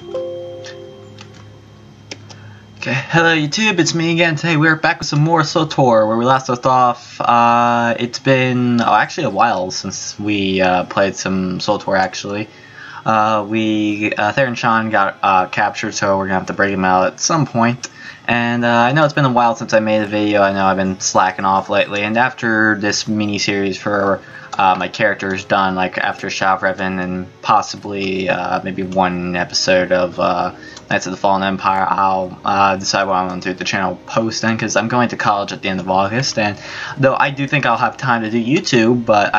Okay, hello YouTube, it's me again. Today we're back with some more SWTOR, where we last left off. It's been actually a while since we played some SWTOR actually. Theron and Sean got captured, so we're gonna have to break them out at some point. And I know it's been a while since I made a video. I know I've been slacking off lately, and after this mini-series for my characters done, like after Shadow of Revan and possibly maybe one episode of Knights of the Fallen Empire, I'll decide what I want to do with the channel post then, because I'm going to college at the end of August, and though I do think I'll have time to do YouTube, but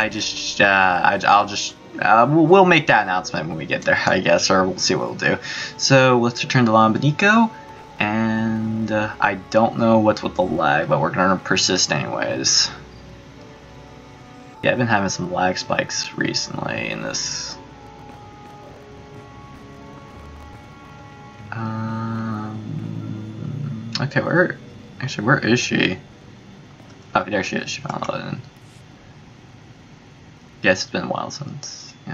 we'll make that announcement when we get there, I guess, or we'll see what we'll do. So let's return to Lambanico, and I don't know what's with the lag, but we're going to persist anyways. Yeah, I've been having some lag spikes recently in this. Okay, where is she? Oh, there she is. She found it. Yes, it's been a while since, yeah.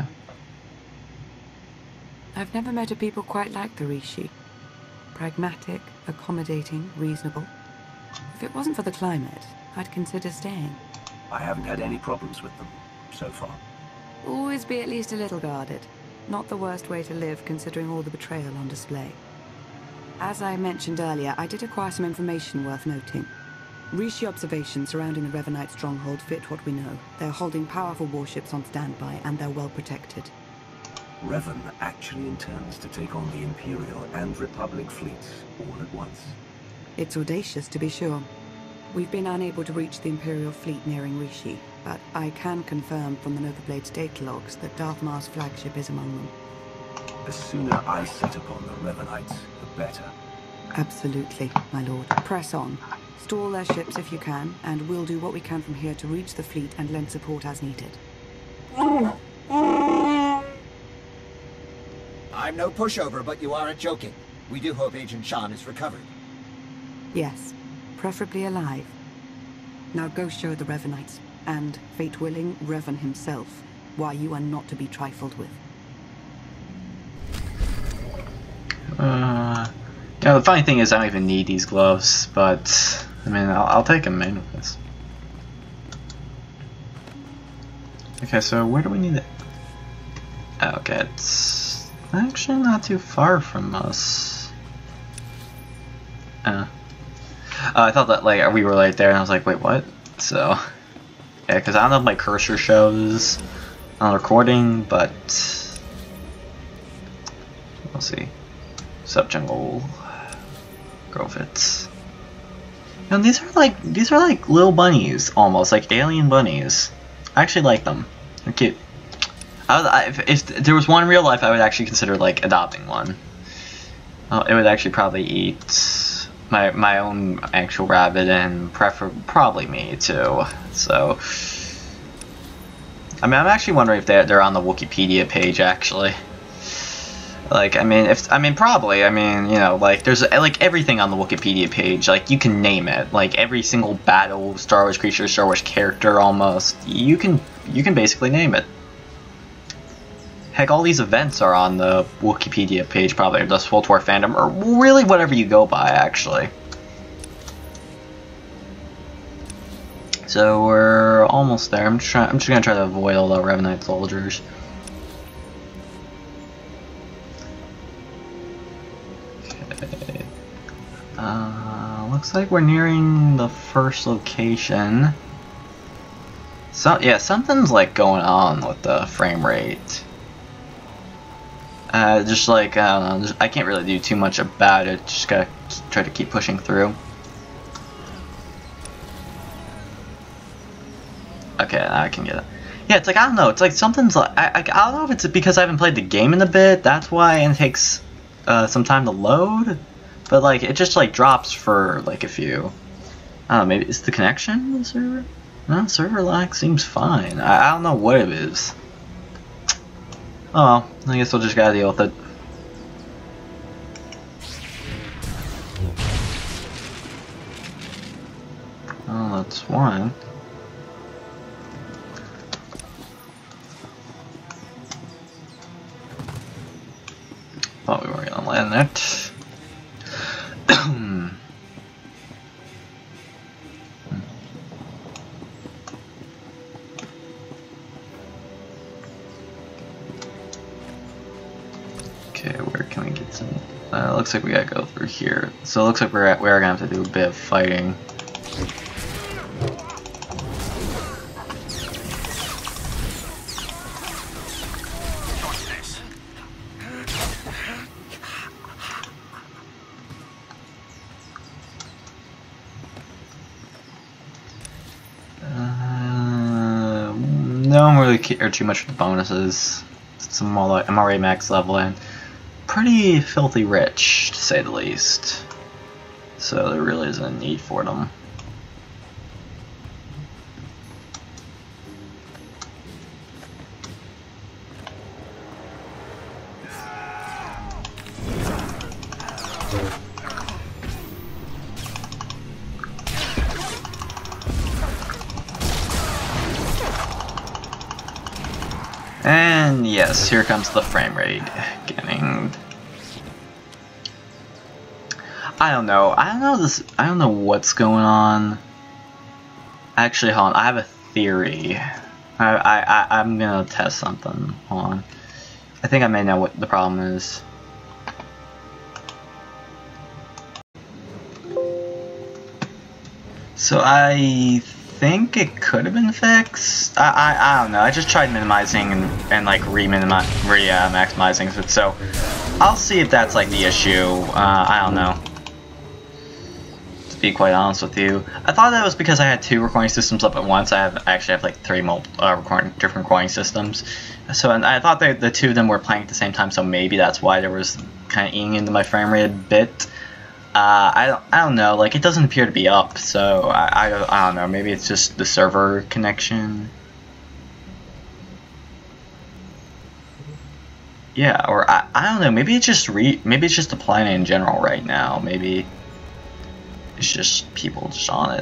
I've never met a people quite like the Rishi. Pragmatic, accommodating, reasonable. If it wasn't for the climate, I'd consider staying. I haven't had any problems with them, so far. Always be at least a little guarded. Not the worst way to live, considering all the betrayal on display. As I mentioned earlier, I did acquire some information worth noting. Rishi observations surrounding the Revanite stronghold fit what we know. They're holding powerful warships on standby, and they're well protected. Revan actually intends to take on the Imperial and Republic fleets all at once. It's audacious, to be sure. We've been unable to reach the Imperial fleet nearing Rishi, but I can confirm from the Novablade's data logs that Darth Mar's flagship is among them. The sooner I set upon the Revanites, the better. Absolutely, my lord. Press on. Stall their ships if you can, and we'll do what we can from here to reach the fleet and lend support as needed. I'm no pushover, but you aren't joking. We do hope Agent Sean is recovered. Yes, preferably alive. Now go show the Revanites, and, fate willing, Revan himself, why you are not to be trifled with. Yeah, the funny thing is I don't even need these gloves, but I mean, I'll take them anyways. Okay, so where do we need it? Okay, it's actually not too far from us. I thought that like we were right there, and I was like, wait, what? So, yeah, because I don't know if my cursor shows on recording, but we'll see. Subjungle Grofits. And these are like little bunnies, almost like alien bunnies. I actually like them. They're cute. If there was one in real life, I would actually consider like adopting one. It would actually probably eat my own actual rabbit, and probably me too. So, I mean, I'm actually wondering if they're on the Wikipedia page actually. Like, probably, you know, like, there's, like, everything on the Wikipedia page, like, you can name it, like, every single battle, Star Wars creature, Star Wars character, almost, you can basically name it. Heck, all these events are on the Wikipedia page, probably, or the SWTOR fandom, or really whatever you go by, actually. So, we're almost there. I'm just gonna try to avoid all the Revanite soldiers. Looks like we're nearing the first location. So yeah, something's like going on with the frame rate. Just like I don't know, I can't really do too much about it. Just gotta try to keep pushing through. Okay, now I can get it. Yeah, it's like I don't know. It's like something's like I don't know if it's because I haven't played the game in a bit. That's why, and it takes some time to load. But like it just like drops for like a few. I don't know, maybe it's the connection to the server? No, server lag seems fine. I don't know what it is. Oh, I guess we'll just gotta deal with it. Oh, that's one. Thought we were gonna in it. Okay, where can we get some? Looks like we gotta go through here. So it looks like we're gonna have to do a bit of fighting. Don't really care too much for the bonuses. I'm already max level and pretty filthy rich, to say the least. So there really isn't a need for them. And yes, here comes the frame rate getting. I don't know what's going on. Actually, hold on. I have a theory. I'm gonna test something. Hold on. I think I may know what the problem is. So I think it could have been fixed. I don't know. I just tried minimizing and like maximizing it. So I'll see if that's like the issue. I don't know. To be quite honest with you, I thought that was because I had 2 recording systems up at once. I actually have like 3 different recording systems. So and I thought that the 2 of them were playing at the same time. So maybe that's why there was kind of eating into my frame rate a bit. I don't know, like it doesn't appear to be up, so I don't know, maybe it's just the server connection. Yeah, or I don't know, maybe it's just the planet in general right now. Maybe it's just people just on it.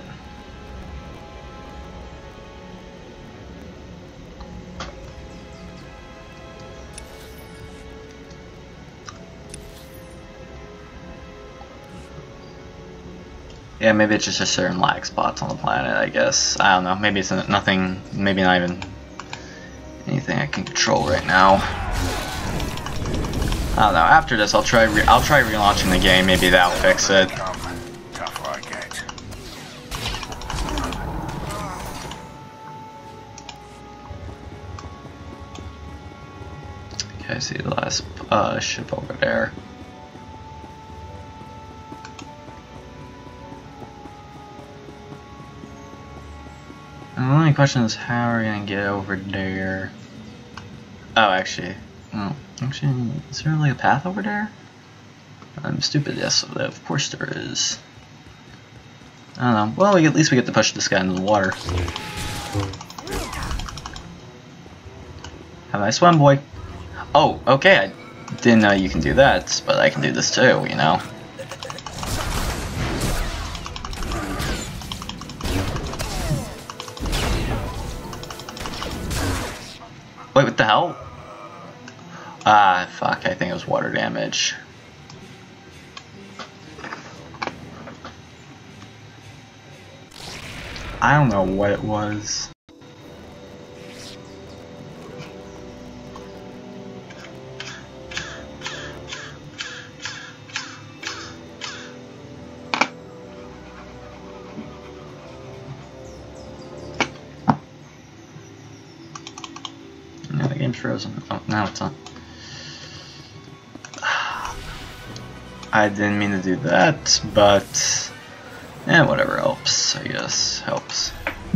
Yeah, maybe it's just a certain lag spots on the planet, I guess. I don't know. Maybe it's nothing. Maybe not even anything I can control right now. I don't know. After this, I'll try relaunching the game. Maybe that'll fix it. Okay, I see the last ship over there. And the only question is, how are we gonna get over there? Oh, actually, is there like a path over there? I'm stupid. Yes, of course there is. I don't know. Well, at least we get to push this guy into the water. Have a nice swim, boy. Oh, okay. I didn't know you can do that, but I can do this too. You know. Wait, what the hell? Ah, fuck, I think it was water damage. I don't know what it was. Frozen. Oh, now it's on. I didn't mean to do that, but whatever helps, I guess. Helps.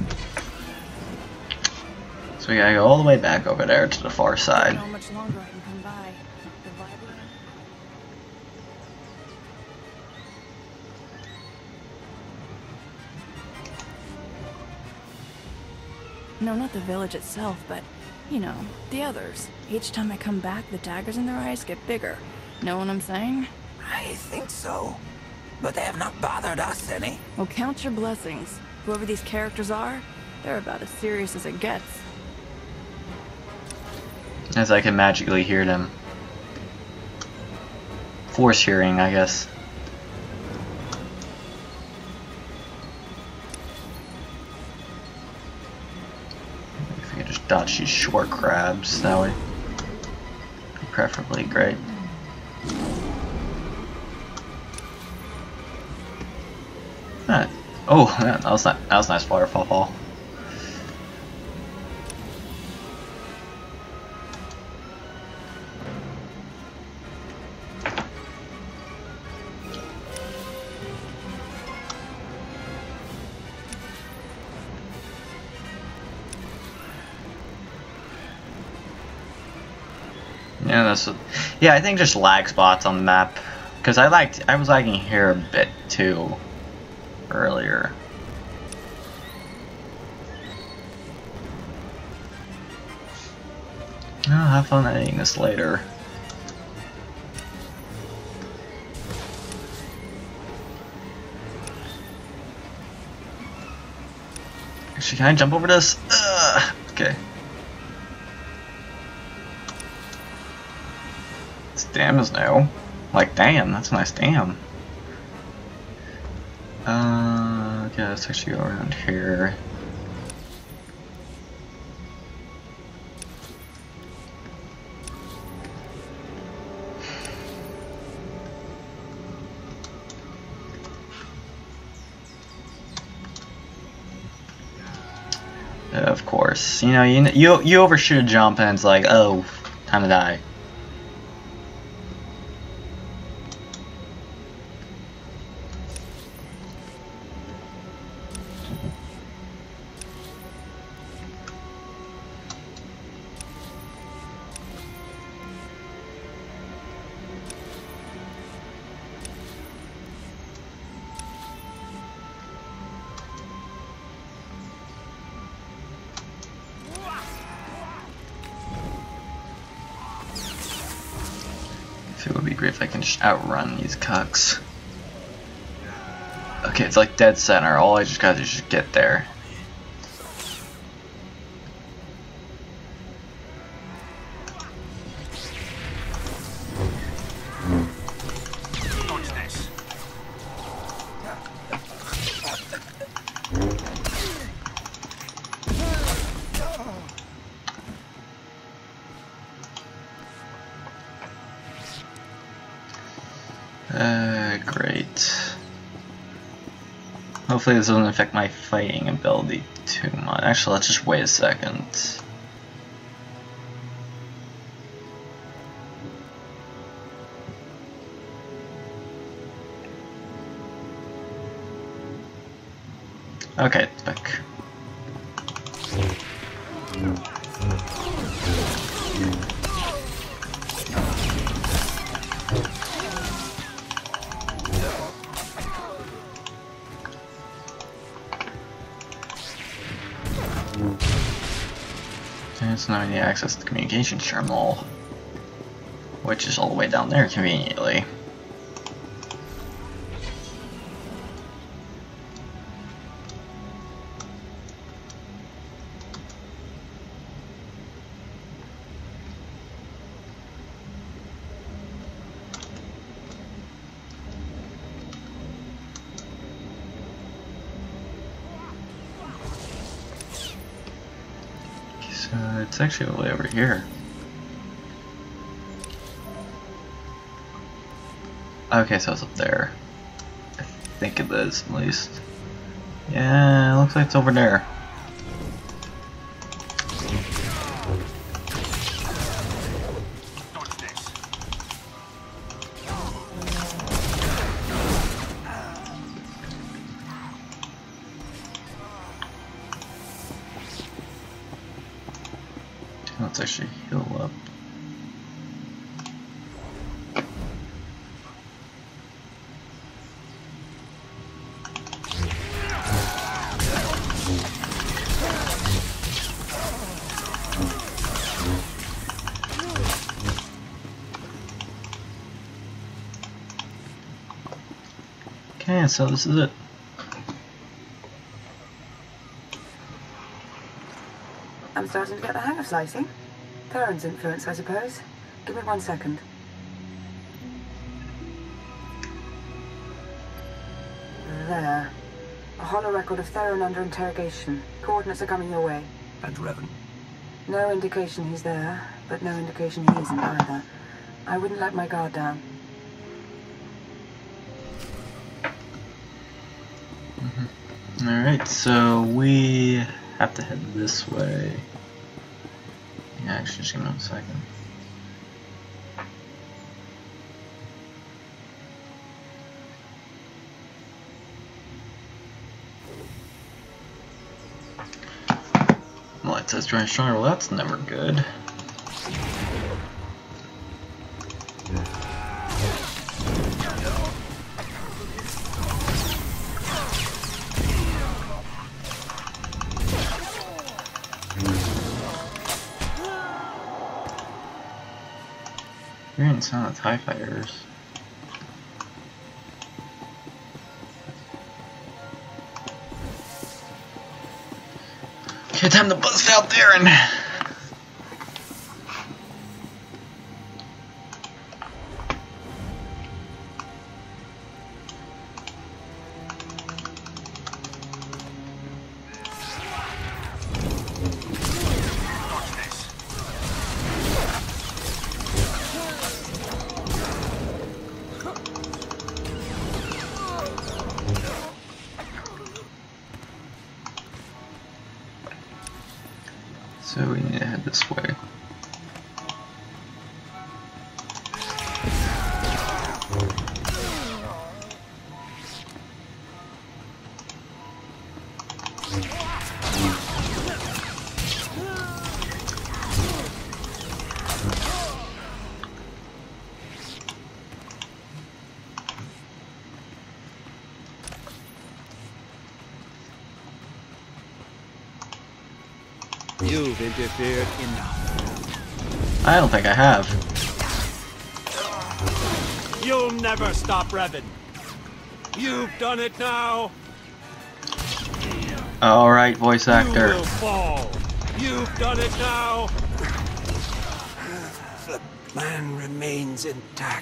So we gotta go all the way back over there to the far side. How much longer I can come by? The library? No, not the village itself, but you know, the others. Each time I come back, the daggers in their eyes get bigger. Know what I'm saying? I think so. But they have not bothered us any. Well, count your blessings. Whoever these characters are, they're about as serious as it gets. As I can magically hear them force hearing, I guess. If we could just dodge these short crabs, that would be preferably great. Oh, man, that was a nice waterfall fall. Yeah, that's what, yeah, I think just lag spots on the map, because I was lagging here a bit too earlier. I'll have fun editing this later. Actually, can I jump over this? Okay. This dam is new. Like, damn, that's a nice dam. Okay, let's actually go around here. Of course, you know, you overshoot a jump and it's like, oh, time to die. It would be great if I can just outrun these cucks. Okay, it's like dead center. All I just gotta do is just get there. Great. Hopefully this doesn't affect my fighting ability too much. Actually, let's just wait a second. Okay, it's back. So now we need access to the communications terminal, which is all the way down there conveniently. It's actually way over here. Okay, so it's up there. I think it is, at least. Yeah, it looks like it's over there. Let's actually heal up. Okay, so this is it. I'm starting to get the hang of slicing. Theron's influence, I suppose. Give me 1 second. there. A hollow record of Theron under interrogation. Coordinates are coming your way. And Revan? No indication he's there, but no indication he isn't either. I wouldn't let my guard down. Alright, so we have to head this way. Yeah, actually, just give me 1 second. Well, it says drawing stronger. Well, that's never good. Hearing the sound of TIE fighters. Okay, time to bust out Theron. So we need to head this way. You've interfered enough. I don't think I have. You'll never stop Revan. You've done it now. Alright, voice actor. You will fall. You've done it now. The plan remains intact.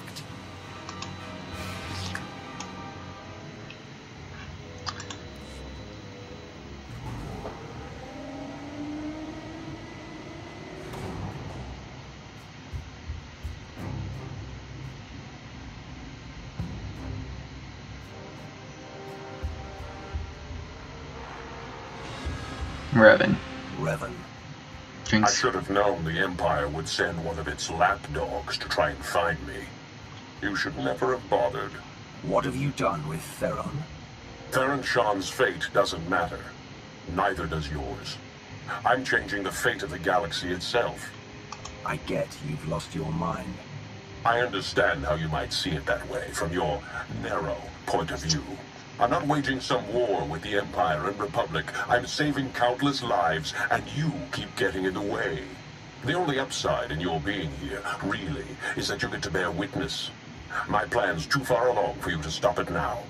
Revan. Revan. I Jinx. should have known the Empire would send one of its lapdogs to try and find me. You should never have bothered. What have you done with Theron? Theron Shan's fate doesn't matter. Neither does yours. I'm changing the fate of the galaxy itself. I get you've lost your mind. I understand how you might see it that way, from your narrow point of view. I'm not waging some war with the Empire and Republic. I'm saving countless lives, and you keep getting in the way. The only upside in your being here, really, is that you get to bear witness. My plan's too far along for you to stop it now.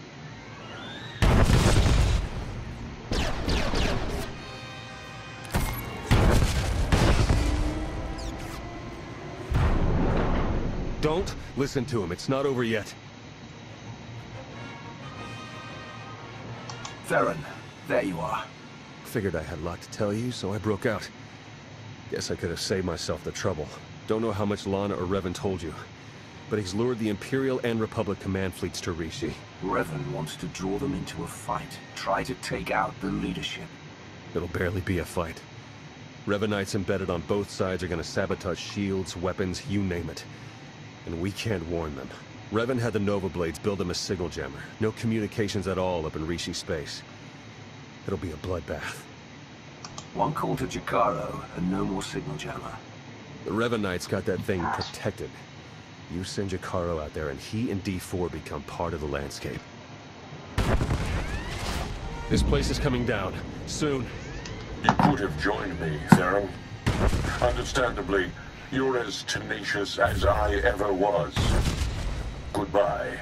Don't listen to him. It's not over yet. Theron, there you are. Figured I had a lot to tell you, so I broke out. Guess I could have saved myself the trouble. Don't know how much Lana or Revan told you, but he's lured the Imperial and Republic command fleets to Rishi. Revan wants to draw them into a fight. Try to take out the leadership. It'll barely be a fight. Revanites embedded on both sides are gonna sabotage shields, weapons, you name it. And we can't warn them. Revan had the Nova Blades build him a signal jammer. No communications at all up in Rishi space. It'll be a bloodbath. One call to Jakaro, and no more signal jammer. The Revanites got that thing protected. You send Jakaro out there and he and D4 become part of the landscape. This place is coming down. Soon. You could have joined me, Theron. Understandably, you're as tenacious as I ever was. Goodbye.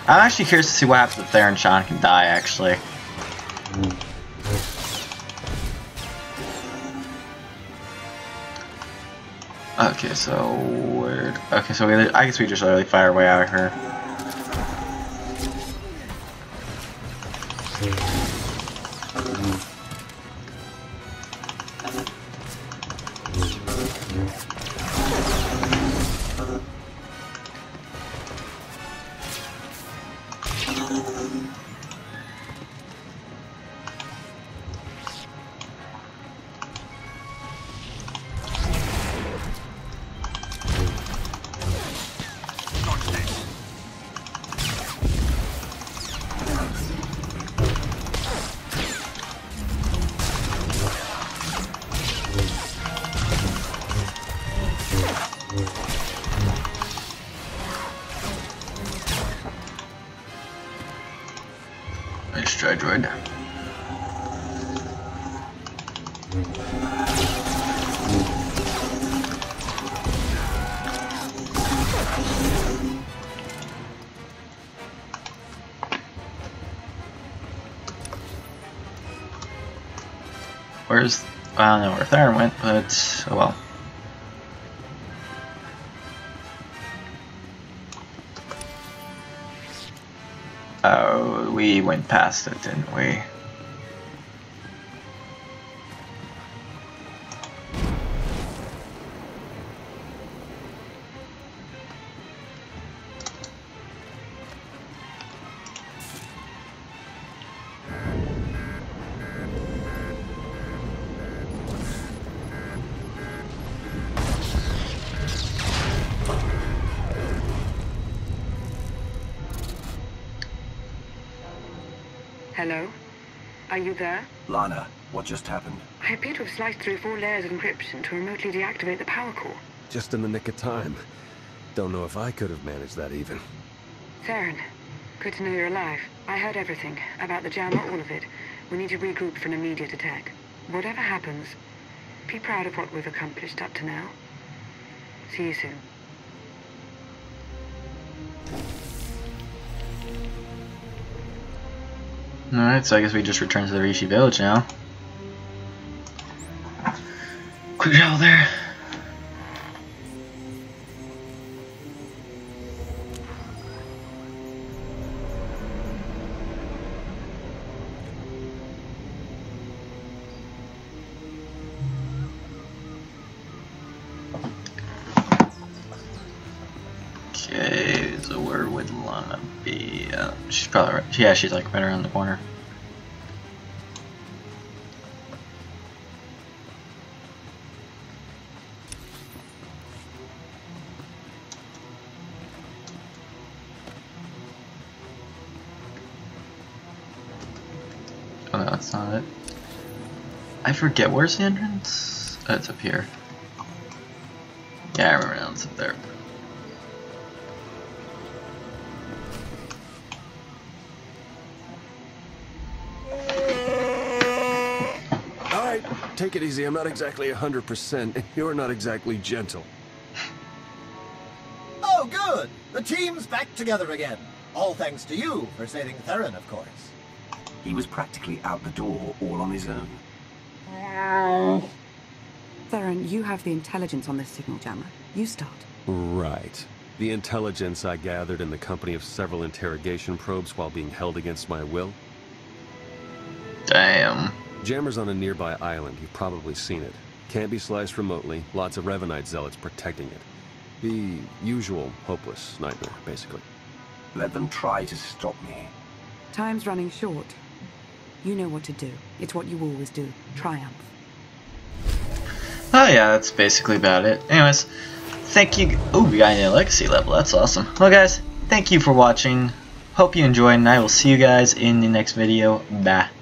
I'm actually curious to see what happens if Theron and Shawn can die, actually. Okay, so weird. Okay, so I guess we just literally fight our way out of here. Nice try, droid. Where's... I don't know where Theron went, but oh well. Oh, we went past it, didn't we? Hello? Are you there? Lana, what just happened? I appear to have sliced through 4 layers of encryption to remotely deactivate the power core. Just in the nick of time. Don't know if I could have managed that even. Theron, good to know you're alive. I heard everything. About the jammer, all of it. We need to regroup for an immediate attack. Whatever happens, be proud of what we've accomplished up to now. See you soon. Alright, so I guess we just return to the Rishi village now. Quick travel there. Okay, so where would Lana be? She's probably right. Yeah, she's like right around the corner. Oh no, that's not it. I forget, where's the entrance? Oh, it's up here. Yeah, I remember now, it's up there. Alright, take it easy. I'm not exactly 100%, and you're not exactly gentle. Oh, good! The team's back together again. All thanks to you for saving Theron, of course. He was practically out the door all on his own. Theron, you have the intelligence on this signal jammer. You start. Right. The intelligence I gathered in the company of several interrogation probes while being held against my will. Damn. Jammer's on a nearby island. You've probably seen it. Can't be sliced remotely. Lots of Revanite zealots protecting it. The usual hopeless nightmare, basically. Let them try to stop me. Time's running short. You know what to do. It's what you always do. Triumph. Oh yeah, that's basically about it. Anyways, thank you. Oh, we got a legacy level. That's awesome. Well guys, thank you for watching. Hope you enjoyed, and I will see you guys in the next video. Bye.